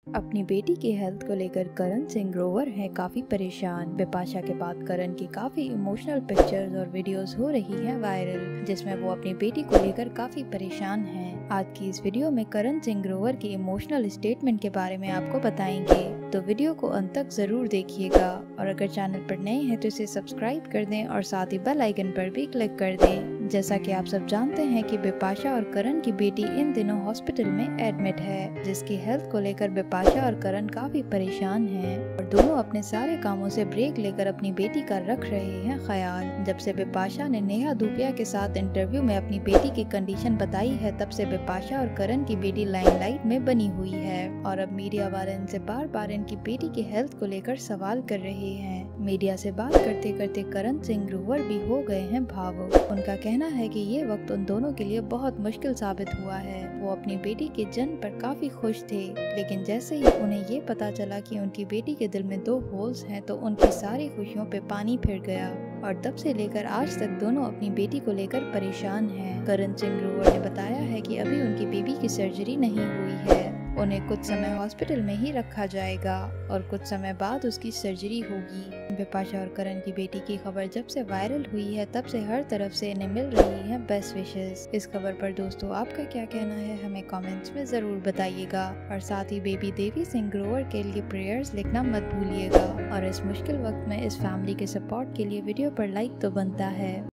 अपनी बेटी की हेल्थ को लेकर करण सिंह ग्रोवर है काफी परेशान। बिपाशा के बाद करण की काफी इमोशनल पिक्चर्स और वीडियोस हो रही हैं वायरल, जिसमें वो अपनी बेटी को लेकर काफी परेशान हैं। आज की इस वीडियो में करण सिंह ग्रोवर की इमोशनल स्टेटमेंट के बारे में आपको बताएंगे, तो वीडियो को अंत तक जरूर देखिएगा। और अगर चैनल पर नए हैं तो इसे सब्सक्राइब कर दें और साथ ही बेल आइकन पर भी क्लिक कर दें। जैसा कि आप सब जानते हैं कि बिपाशा और करण की बेटी इन दिनों हॉस्पिटल में एडमिट है, जिसकी हेल्थ को लेकर बिपाशा और करण काफी परेशान हैं और दोनों अपने सारे कामों से ब्रेक लेकर अपनी बेटी का रख रहे हैं ख्याल। जब से बिपाशा ने नेहा धूपिया के साथ इंटरव्यू में अपनी बेटी की कंडीशन बताई है, तब से बिपाशा और करण की बेटी लाइमलाइट में बनी हुई है और अब मीडिया वाले इनसे बार बार इनकी बेटी की हेल्थ को लेकर सवाल कर रहे हैं। मीडिया से बात करते करते करण सिंह ग्रोवर भी हो गए हैं भावुक। उनका कहना है कि ये वक्त उन दोनों के लिए बहुत मुश्किल साबित हुआ है। वो अपनी बेटी के जन्म पर काफी खुश थे, लेकिन जैसे ही उन्हें ये पता चला कि उनकी बेटी के दिल में 2 होल्स हैं, तो उनकी सारी खुशियों पे पानी फिर गया और तब से लेकर आज तक दोनों अपनी बेटी को लेकर परेशान हैं। करण सिंह ग्रोवर ने बताया है कि अभी उनकी बेबी की सर्जरी नहीं हुई है, उन्हें कुछ समय हॉस्पिटल में ही रखा जाएगा और कुछ समय बाद उसकी सर्जरी होगी। बिपाशा और करण की बेटी की खबर जब से वायरल हुई है, तब से हर तरफ से इन्हें मिल रही हैं बेस्ट विशेस। इस खबर पर दोस्तों आपका क्या कहना है, हमें कमेंट्स में जरूर बताइएगा और साथ ही बेबी देवी सिंह ग्रोवर के लिए प्रेयर्स लिखना मत भूलिएगा। और इस मुश्किल वक्त में इस फैमिली के सपोर्ट के लिए वीडियो पर लाइक तो बनता है।